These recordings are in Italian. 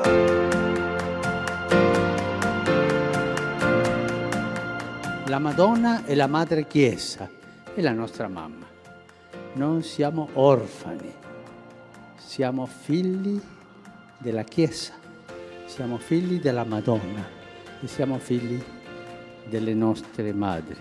La Madonna è la Madre Chiesa, è la nostra mamma. Non siamo orfani, siamo figli della Chiesa, siamo figli della Madonna e siamo figli delle nostre madri.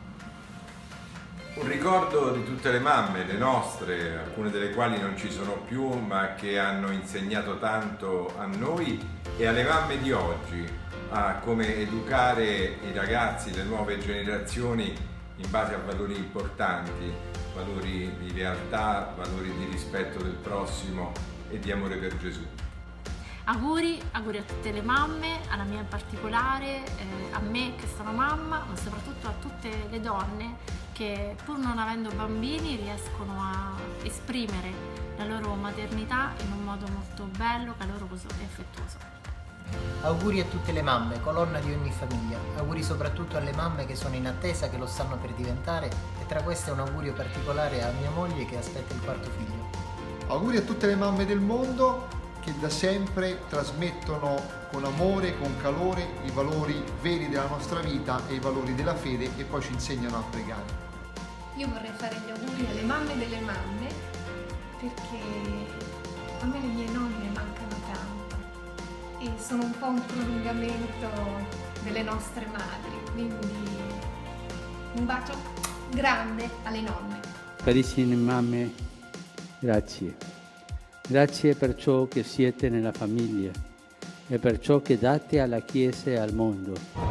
Un ricordo di tutte le mamme, le nostre, alcune delle quali non ci sono più, ma che hanno insegnato tanto a noi e alle mamme di oggi, a come educare i ragazzi, le nuove generazioni in base a valori importanti, valori di lealtà, valori di rispetto del prossimo e di amore per Gesù. Auguri a tutte le mamme, alla mia in particolare, a me che sono mamma, ma soprattutto a tutte le donne che pur non avendo bambini riescono a esprimere la loro maternità in un modo molto bello, caloroso e affettuoso. Auguri a tutte le mamme, colonna di ogni famiglia. Auguri soprattutto alle mamme che sono in attesa, che lo stanno per diventare, e tra queste un augurio particolare a mia moglie che aspetta il quarto figlio. Auguri a tutte le mamme del mondo che da sempre trasmettono con amore, con calore i valori veri della nostra vita e i valori della fede e poi ci insegnano a pregare. Io vorrei fare gli auguri alle mamme delle mamme perché a me le mie nonne mancano tanto e sono un po' un prolungamento delle nostre madri, quindi un bacio grande alle nonne. Carissime mamme, grazie. Grazie per ciò che siete nella famiglia e per ciò che date alla Chiesa e al mondo.